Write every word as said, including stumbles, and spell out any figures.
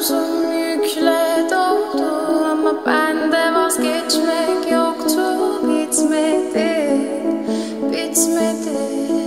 Omzum yükle doldu ama bende vazgeçmek yoktu. Bitmedi, bitmedi.